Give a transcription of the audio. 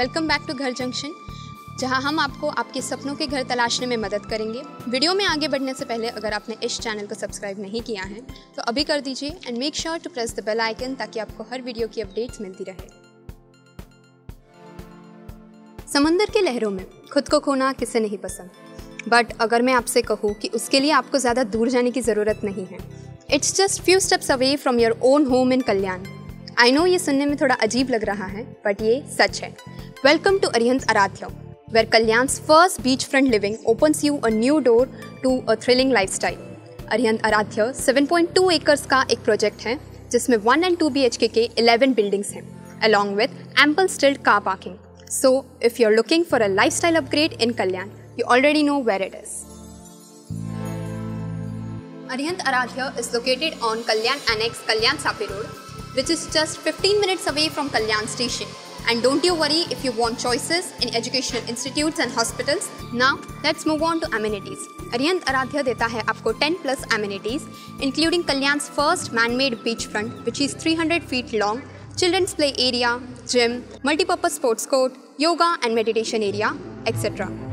Welcome back to Ghar junction, जहां हम आपको आपके सपनों के घर तलाशने में मदद करेंगे। वीडियो में आगे बढ़ने से पहले अगर आपने इस चैनल को सब्सक्राइब नहीं किया है तो अभी कर दीजिए and make sure to press the bell icon ताकि आपको हर वीडियो की अपडेट्स मिलती रहे। समंदर की लहरों में खुद को खोना किसे नहीं पसंद, बट अगर मैं आपसे कहूँ कि उसके लिए आपको ज़्यादा दूर जाने की ज़रूरत नहीं है। It's just few steps away from your own home in Kalyan. I know ये सुनने में थोड़ा अजीब लग रहा है, बट ये सच है। वेलकम टू अरिहंत आराध्य, where Kalyan's first beachfront living opens you a new door to a thrilling lifestyle. Arihant आराध्य 7.2 एकर्स का एक प्रोजेक्ट है जिसमें 1 and 2 BHK के 11 बिल्डिंग्स हैं, along with ample stilled car parking. So, if you're looking for a lifestyle upgrade in Kalyan, you already know where it is. Arihant Aradhya is located on Kalyan Annex, Kalyan Sape Road, which is just 15 minutes away from Kalyan Station. And don't you worry if you want choices in educational institutes and hospitals. Now, let's move on to amenities. Arihant Aradhya देता है आपको 10+ amenities, including Kalyan's first man-made beachfront, which is 300 feet long, children's play area, gym, multi-purpose sports court, yoga and meditation area, etc.